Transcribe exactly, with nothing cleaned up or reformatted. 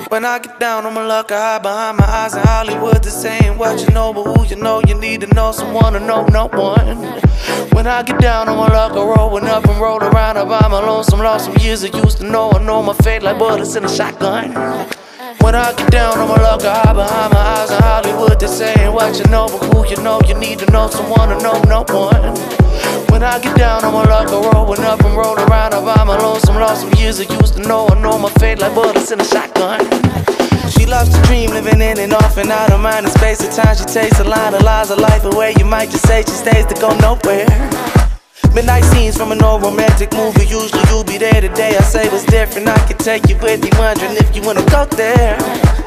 When I get down on my luck, I hide behind my eyes in Hollywood. This ain't what you know, but who you know, you need to know someone to know no one. When I get down on my luck, I rollin' up and roll around. I buy my lonesome, lost some years I used to know. I know my fate like bullets in a shotgun. When I get down on my luck, I hide behind my eyes in Hollywood. This ain't what you know, but who you know, you need to know someone to know no one. When I get down on my luck, I rollin' up and roll around. I buy my lonesome, lost some years I used to know. I know my fate like bullets in a shotgun. She loves to dream, living in and off and out of mind and space. At times she takes a line of lies of life away. You might just say she stays to go nowhere. Midnight scenes from an old romantic movie. Usually you'll be there today. I say what's different, I can take you with me, wondering if you wanna go there.